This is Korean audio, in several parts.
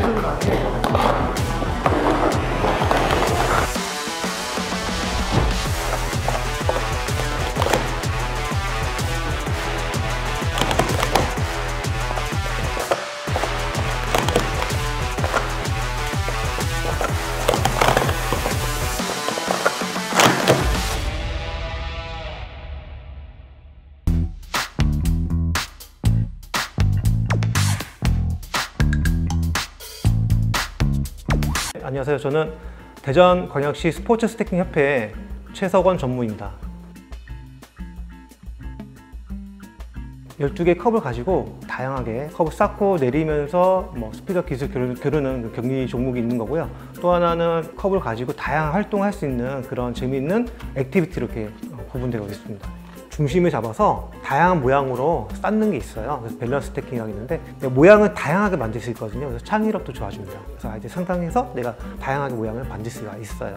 안녕하세요. 저는 대전광역시 스포츠 스태킹 협회 최석원 전무입니다. 12개의 컵을 가지고 다양하게 컵을 쌓고 내리면서 스피드업 기술 겨루는 경기 종목이 있는 거고요. 또 하나는 컵을 가지고 다양한 활동을 할 수 있는 그런 재미있는 액티비티로 이렇게 구분되어 있습니다. 중심을 잡아서 다양한 모양으로 쌓는 게 있어요. 그래서 밸런스 스태킹이라고 있는데 모양을 다양하게 만들 수 있거든요. 그래서 창의력도 좋아집니다. 그래서 아이들 상상해서 내가 다양하게 모양을 만들 수가 있어요.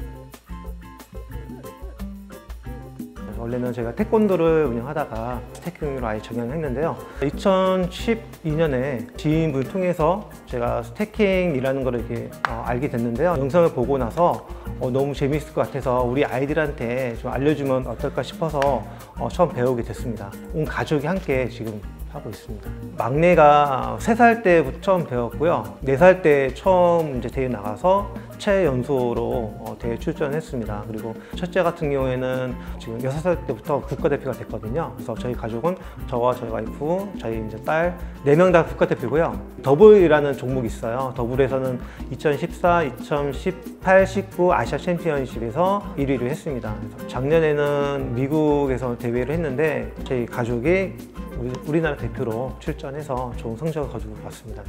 원래는 제가 태권도를 운영하다가 스태킹으로 아예 전향했는데요. 2012년에 지인분을 통해서 제가 스태킹이라는 걸 이렇게 알게 됐는데요. 영상을 보고 나서 너무 재미있을 것 같아서 우리 아이들한테 좀 알려주면 어떨까 싶어서 처음 배우게 됐습니다. 온 가족이 함께 지금 하고 있습니다. 막내가 3살 때부터 처음 배웠고요. 4살 때 처음 대회 나가서 최연소로 대회 출전했습니다. 그리고 첫째 같은 경우에는 지금 6살 때부터 국가대표가 됐거든요. 그래서 저희 가족은 저와 저희 와이프, 저희 딸 4명 다 국가대표고요. 더블이라는 종목이 있어요. 더블에서는 2014, 2018, 19 아시아 챔피언십에서 1위를 했습니다. 그래서 작년에는 미국에서 대회를 했는데 저희 가족이 우리나라 대표로 출전해서 좋은 성적을 거두고 왔습니다.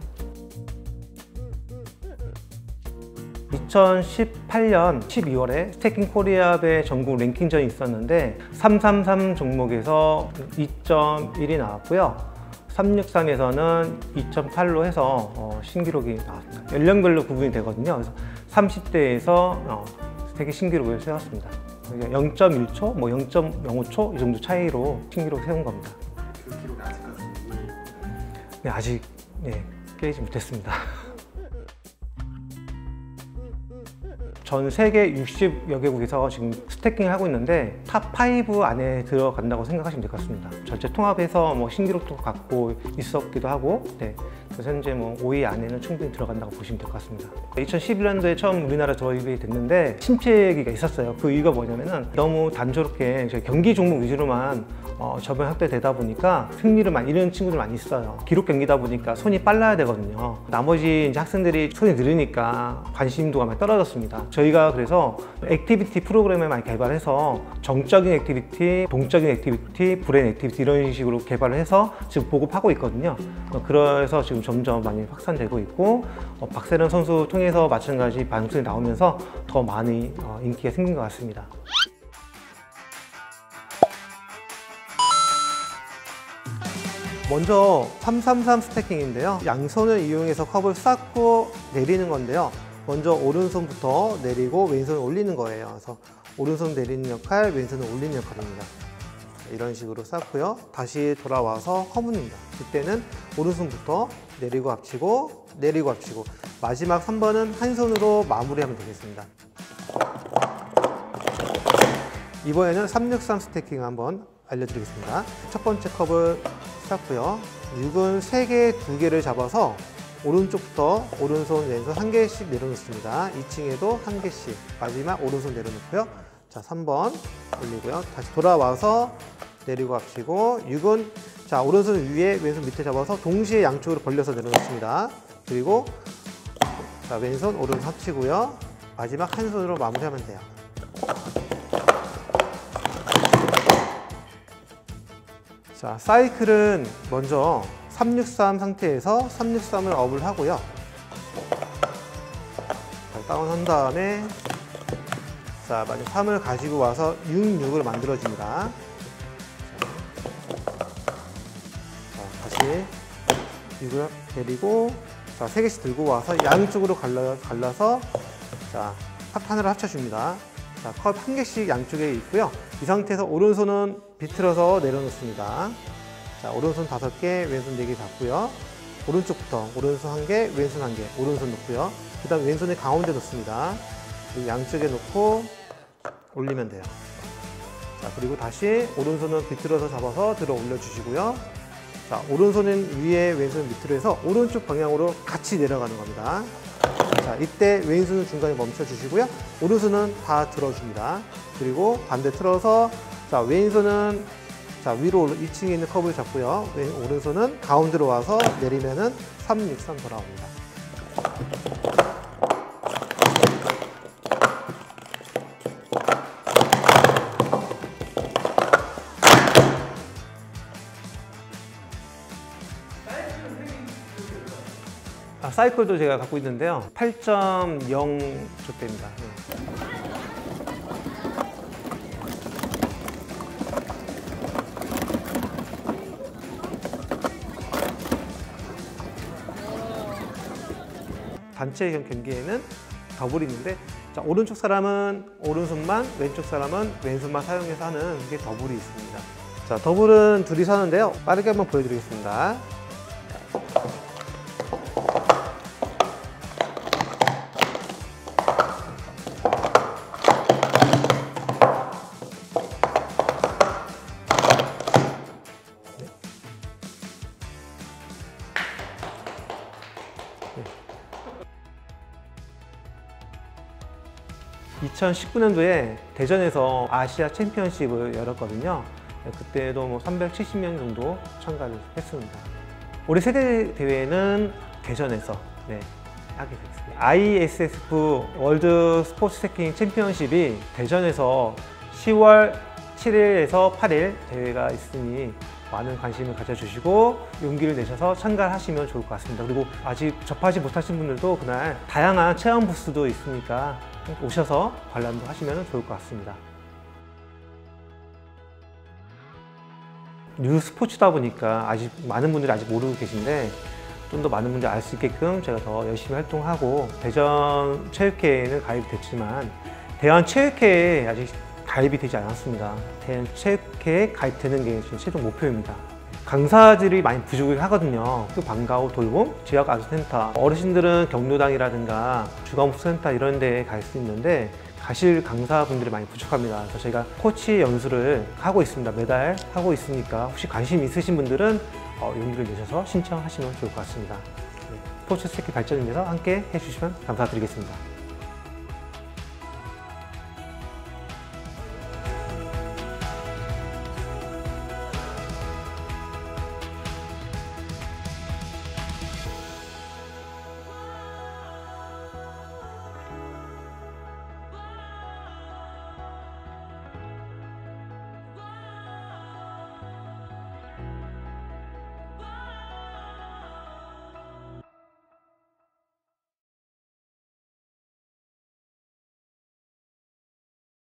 2018년 12월에 스태킹 코리아배 전국 랭킹전이 있었는데 333 종목에서 2.1이 나왔고요. 363에서는 2.8로 해서 신기록이 나왔습니다. 연령별로 구분이 되거든요. 그래서 30대에서 스태킹 신기록을 세웠습니다. 0.1초, 0.05초 이 정도 차이로 신기록을 세운 겁니다. 그 기록이 아직까지? 네, 아직 깨지 못했습니다. 전 세계 60여 개국에서 지금 스태킹을 하고 있는데 탑5 안에 들어간다고 생각하시면 될 것 같습니다. 전체 통합해서 신기록도 갖고 있었기도 하고, 그래서 현재 5위 안에는 충분히 들어간다고 보시면 될 것 같습니다. 2011년도에 처음 우리나라 도입이 됐는데 침체기가 있었어요. 그 이유가 뭐냐면은 너무 단조롭게 경기 종목 위주로만 저변 확대되다 보니까 승리를 많이 잃은 친구들 많이 있어요. 기록 경기다 보니까 손이 빨라야 되거든요. 나머지 학생들이 손이 느리니까 관심도가 많이 떨어졌습니다. 저희가 그래서 액티비티 프로그램을 많이 개발해서 정적인 액티비티, 동적인 액티비티, 브레인 액티비티 이런 식으로 개발을 해서 지금 보급하고 있거든요. 그래서 지금 점점 많이 확산되고 있고 박세련 선수 통해서 마찬가지 방송이 나오면서 더 많이 인기가 생긴 것 같습니다. 먼저 333 스태킹인데요. 양손을 이용해서 컵을 쌓고 내리는 건데요. 먼저 오른손부터 내리고 왼손을 올리는 거예요. 그래서 오른손 내리는 역할, 왼손을 올리는 역할입니다. 이런 식으로 쌓고요. 다시 돌아와서 허문입니다. 이때는 오른손부터 내리고 합치고 내리고 합치고 마지막 3번은 한 손으로 마무리하면 되겠습니다. 이번에는 363 스태킹 한번 알려드리겠습니다. 첫 번째 컵을 쌓고요. 6은 3개, 2개를 잡아서 오른쪽부터 오른손, 왼손 1개씩 내려놓습니다. 2층에도 1개씩. 마지막 오른손 내려놓고요. 자, 3번 올리고요. 다시 돌아와서 내리고 합치고 6은 오른손 위에 왼손 밑에 잡아서 동시에 양쪽으로 벌려서 내려놓습니다. 그리고 왼손 오른손 합치고요. 마지막 한 손으로 마무리하면 돼요. 자, 사이클은 먼저 363 상태에서 363을 업을 하고요. 다운한 다음에 만약 3을 가지고 와서 66을 만들어줍니다. 다시 6을 내리고 3개씩 들고 와서 양쪽으로 갈라서 컵 하나를 합쳐줍니다. 컵 1개씩 양쪽에 있고요. 이 상태에서 오른손은 비틀어서 내려놓습니다. 오른손 5개, 왼손 4개 잡고요. 오른쪽부터 오른손 1개, 왼손 1개, 오른손 놓고요. 그 다음 왼손을 가운데 놓습니다. 그리고 양쪽에 놓고 올리면 돼요. 자, 그리고 다시 오른손은 비틀어서 잡아서 들어 올려주시고요. 자, 오른손은 위에, 왼손은 밑으로 해서 오른쪽 방향으로 같이 내려가는 겁니다. 자, 이때 왼손은 중간에 멈춰주시고요. 오른손은 다 들어줍니다. 그리고 반대 틀어서, 자, 왼손은 자, 위로 2층에 있는 커브를 잡고요. 오른손은 가운데로 와서 내리면은 363 돌아옵니다. 사이클도 제가 갖고 있는데요. 8.0족대입니다. 단체 경기에는 더블이 있는데, 자, 오른쪽 사람은 오른손만, 왼쪽 사람은 왼손만 사용해서 하는 게 더블이 있습니다. 자, 더블은 둘이서 하는데요. 빠르게 한번 보여드리겠습니다. 네. 2019년도에 대전에서 아시아 챔피언십을 열었거든요. 그때도 뭐 370명 정도 참가를 했습니다. 올해 세계 대회는 대전에서 하게 됐습니다. ISSF 월드 스포츠 스태킹 챔피언십이 대전에서 10월 7일에서 8일 대회가 있으니 많은 관심을 가져주시고 용기를 내셔서 참가를 하시면 좋을 것 같습니다. 그리고 아직 접하지 못하신 분들도 그날 다양한 체험 부스도 있으니까 오셔서 관람도 하시면 좋을 것 같습니다. 뉴 스포츠다 보니까 아직 많은 분들이 아직 모르고 계신데 좀 더 많은 분들이 알 수 있게끔 제가 더 열심히 활동하고, 대전 체육회에는 가입이 됐지만 대한 체육회에 아직 가입이 되지 않았습니다. 대한 체육회에 가입되는 게 지금 최종 목표입니다. 강사들이 많이 부족을 하거든요. 또 방과후 돌봄, 지역 아동센터, 어르신들은 경로당이라든가 주간복지센터 이런 데에 갈 수 있는데 가실 강사분들이 많이 부족합니다. 그래서 저희가 코치 연수를 하고 있습니다. 매달 하고 있으니까 혹시 관심 있으신 분들은 용기를 내셔서 신청하시면 좋을 것 같습니다. 스포츠 스태킹 발전을 위해서 함께 해주시면 감사드리겠습니다.